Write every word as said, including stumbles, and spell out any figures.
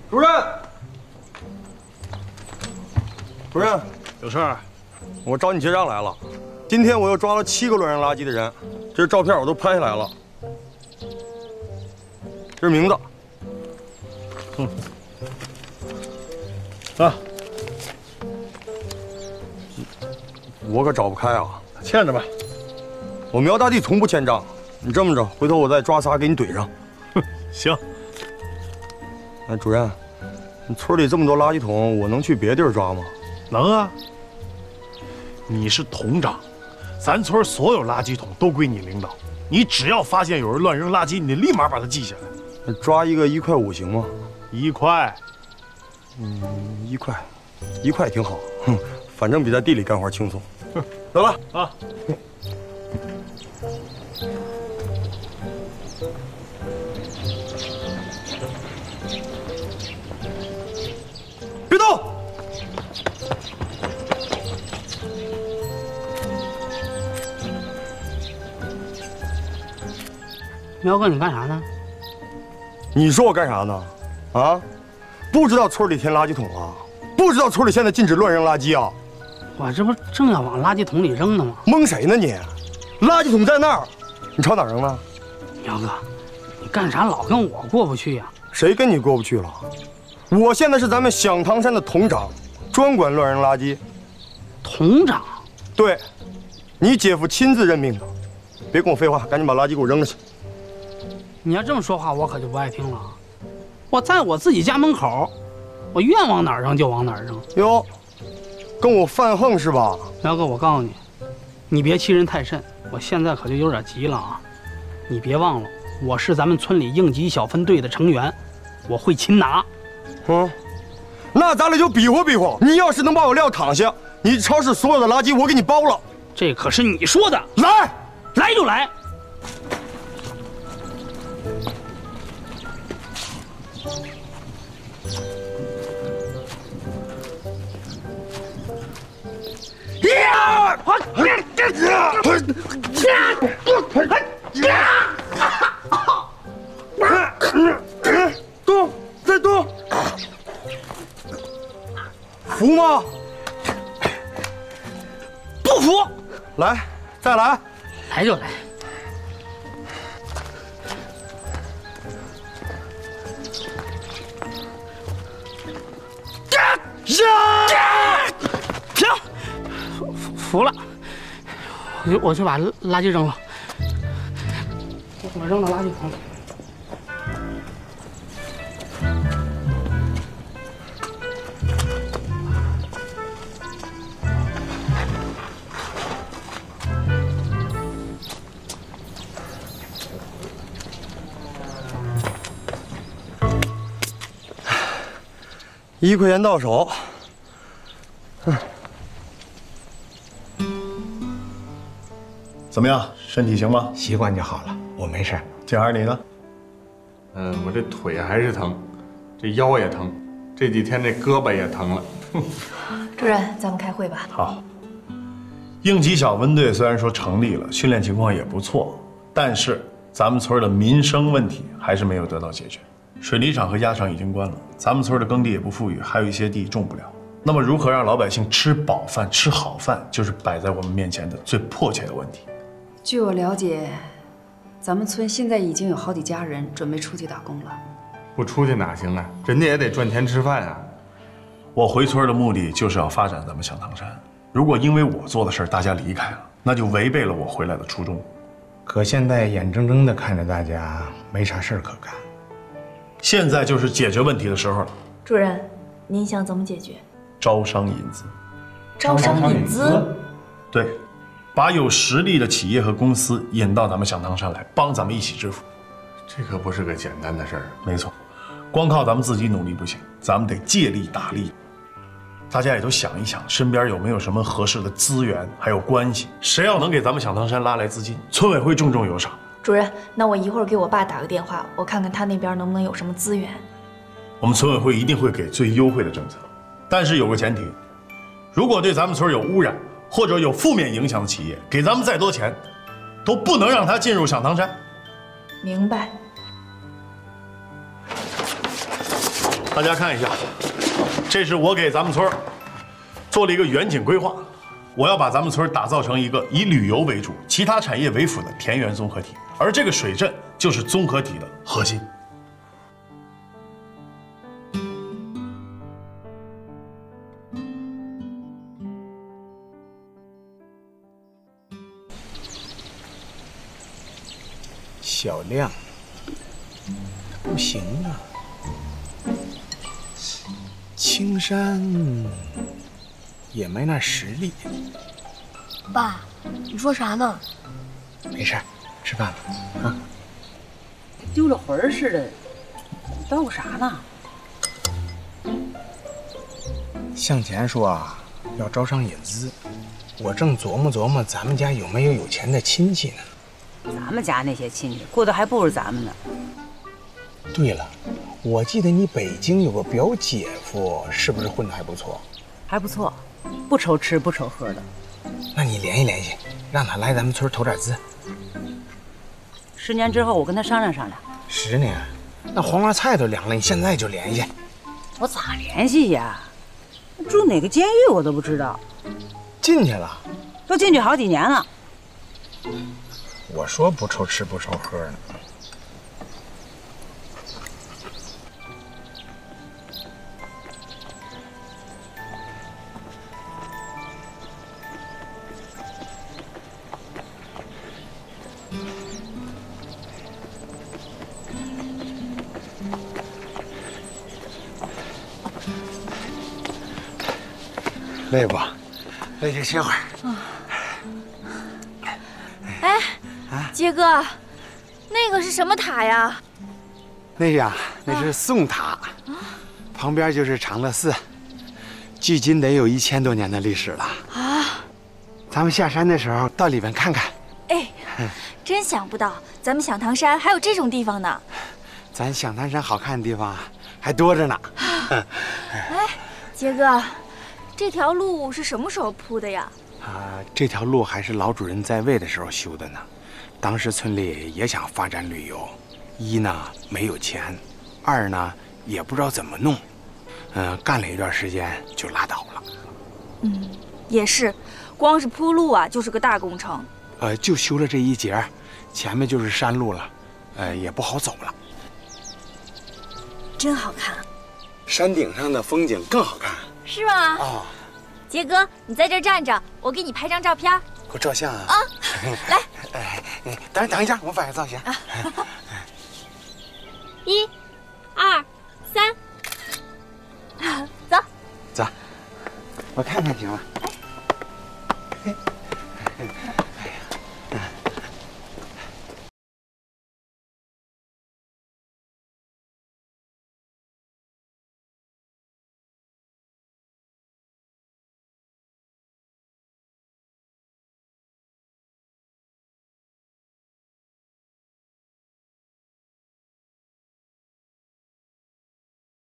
主任，主任， 有事儿？ 我找你结账来了。今天我又抓了七个乱扔垃圾的人，这是照片我都拍下来了。这是名字。嗯。啊。我可找不开啊， 欠着吧。 我苗大地从不欠账。你这么着，回头我再抓仨给你怼上。 哼，行。 哎，主任，你村里这么多垃圾桶，我能去别地儿抓吗？ 能啊。你是桶长，咱村所有垃圾桶都归你领导。你只要发现有人乱扔垃圾，你立马把他记下来。 抓一个一块五行吗？ 一块。 嗯，一块，一块挺好。哼，反正比在地里干活轻松。走了啊。别动！ 苗哥，你干啥呢？ 你说我干啥呢？啊？不知道村里填垃圾桶啊？不知道村里现在禁止乱扔垃圾啊？ 我这不正要往垃圾桶里扔呢吗？ 蒙谁呢你？垃圾桶在那儿，你朝哪儿扔呢？ 苗哥，你干啥老跟我过不去呀？ 谁跟你过不去了？我现在是咱们响堂山的桶长，专管乱扔垃圾。 桶长？ 对，你姐夫亲自任命的。别跟我废话，赶紧把垃圾给我扔了去。 你要这么说话，我可就不爱听了。我在我自己家门口，我愿往哪儿扔就往哪儿扔。 哟，跟我犯横是吧？ 苗哥，我告诉你，你别欺人太甚。我现在可就有点急了啊！你别忘了，我是咱们村里应急小分队的成员，我会擒拿。 嗯，那咱俩就比划比划。你要是能把我撂躺下，你超市所有的垃圾我给你包了。 这可是你说的。 来， 来就来。呀！ 动，再动。服吗？ 不服。 来，再来。 来就来。呀！停！服了，我就我就把垃圾扔了，我扔到垃圾桶里。 一块钱到手。嗯。 怎么样，身体行吗？ 习惯就好了，我没事。 静儿，你呢？ 嗯，我这腿还是疼，这腰也疼，这几天这胳膊也疼了。 主任，咱们开会吧。 好。应急小分队虽然说成立了，训练情况也不错，但是咱们村的民生问题还是没有得到解决。水泥厂和鸭场已经关了，咱们村的耕地也不富裕，还有一些地种不了。那么，如何让老百姓吃饱饭、吃好饭，就是摆在我们面前的最迫切的问题。 据我了解，咱们村现在已经有好几家人准备出去打工了。 不出去哪行啊？人家也得赚钱吃饭啊。 我回村的目的就是要发展咱们响堂山。如果因为我做的事儿大家离开了，那就违背了我回来的初衷。 可现在眼睁睁地看着大家没啥事儿可干， 现在就是解决问题的时候了。 主任，您想怎么解决？ 招商引资。 招商引资？ 对。把有实力的企业和公司引到咱们响堂山来，帮咱们一起致富， 这可不是个简单的事儿。 没错，光靠咱们自己努力不行，咱们得借力打力。大家也都想一想，身边有没有什么合适的资源，还有关系，谁要能给咱们响堂山拉来资金，村委会重重有赏。 主任，那我一会儿给我爸打个电话，我看看他那边能不能有什么资源。 我们村委会一定会给最优惠的政策，但是有个前提，如果对咱们村有污染或者有负面影响的企业，给咱们再多钱，都不能让他进入响堂山。 明白。 大家看一下，这是我给咱们村做了一个远景规划。我要把咱们村打造成一个以旅游为主、其他产业为辅的田园综合体，而这个水镇就是综合体的核心。 小亮，不行啊。青山也没那实力。 爸，你说啥呢？ 没事，吃饭吧。啊。 丢了魂儿似的，叨咕啥呢？ 向前说啊，要招商引资，我正琢磨琢磨咱们家有没有有钱的亲戚呢。 咱们家那些亲戚过得还不如咱们呢。 对了，我记得你北京有个表姐夫，是不是混得还不错？ 还不错，不愁吃不愁喝的。 那你联系联系，让他来咱们村投点资。 十年之后我跟他商量商量。 十年？那黄花菜都凉了，你现在就联系？ 我咋联系呀？住哪个监狱我都不知道。 进去了？ 都进去好几年了。 我说不愁吃不愁喝呢。累不？累就歇会儿。 嗯。哎，啊，杰哥，那个是什么塔呀？ 那呀，那是宋塔，啊、旁边就是长乐寺，距今得有一千多年的历史了啊。咱们下山的时候到里边看看。 哎，真想不到咱们响堂山还有这种地方呢。 咱响堂山好看的地方还多着呢。 哎，杰哥。这条路是什么时候铺的呀？ 啊，这条路还是老主人在位的时候修的呢。当时村里也想发展旅游，一呢没有钱，二呢也不知道怎么弄，嗯，干了一段时间就拉倒了。 嗯，也是，光是铺路啊就是个大工程。 呃，就修了这一截，前面就是山路了，呃，也不好走了。 真好看。 山顶上的风景更好看。 是吗？啊、哦，杰哥，你在这站着，我给你拍张照片。 给我照相啊！ 啊，来， 哎，等等一下，我摆个造型。啊、 一、二、三，走， 走，我看看行吗？哎。